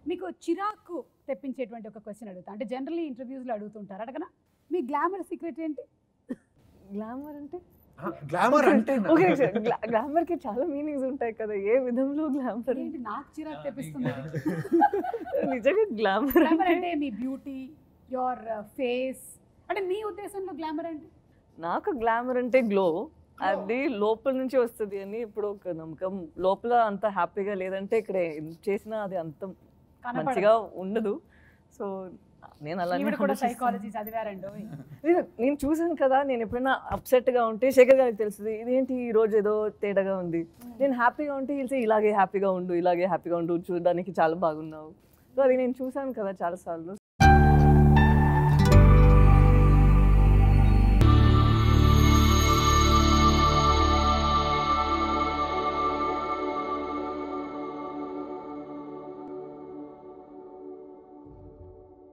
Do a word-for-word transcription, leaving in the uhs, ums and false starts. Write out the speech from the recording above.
మీకు చిరాకు తెప్పించేటువంటి ఒక క్వశ్చన్ అడుగుతా. అంటే జనరల్లీ ఇంటర్వ్యూస్లో అడుగుతుంటారు, అడగనా? మీ గ్లామర్ సీక్రెట్ ఏంటి? గ్లామర్ అంటే గ్లామర్ అంటే ఓకే, గ్లామర్ కి చాలా మీనింగ్స్ ఉంటాయి కదా, ఏ విధంలో గ్లామర్ ఏంటి నాకు చిరాకు తెప్పిస్తుంది? నిజంగా గ్లామర్ గ్లామర్ అంటే మీ బ్యూటీ, యువర్ ఫేస్, అంటే మీ ఉద్దేశంలో గ్లామర్ అంటే? నాకు గ్లామర్ అంటే గ్లో, అది లోపల నుంచి వస్తుంది అని ఇప్పుడు ఒక నమ్మకం. లోపల అంత హ్యాపీగా లేదంటే ఇక్కడ ఏం చేసినా అది అంత మంచిగా ఉండదు. సో నేను అలా కూడా సైకాలజీ చదివారండి. నేను చూసాను కదా, నేను ఎప్పుడైనా అప్సెట్ గా ఉంటే శేఖర్ గారికి తెలుస్తుంది ఇదేంటి ఈ రోజు ఏదో తేడాగా ఉంది. నేను హ్యాపీగా ఉంటే తెలిసి ఇలాగే హ్యాపీగా ఉండు, ఇలాగే హ్యాపీగా ఉండు, చూడడానికి చాలా బాగున్నావు. సో అది నేను చూసాను కదా చాలా సార్లు.